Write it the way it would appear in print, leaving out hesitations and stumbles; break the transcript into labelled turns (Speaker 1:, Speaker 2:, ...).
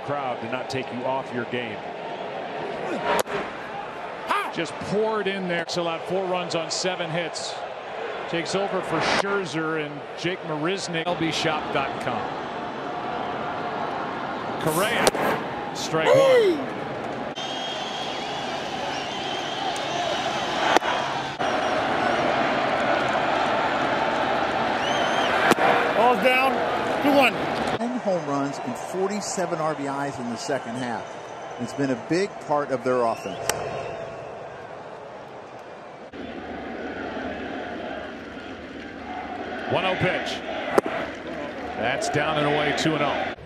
Speaker 1: crowd to not take you off your game.
Speaker 2: Just poured in there. So allowed 4 runs on 7 hits. Takes over for Scherzer and Jake Marisnick. LBshop.com. Correa, strike 1.
Speaker 3: Ball's down, 2-1.
Speaker 4: 10 home runs and 47 RBIs in the second half. It's been a big part of their offense.
Speaker 2: One 0 pitch. That's down and away, 2-0.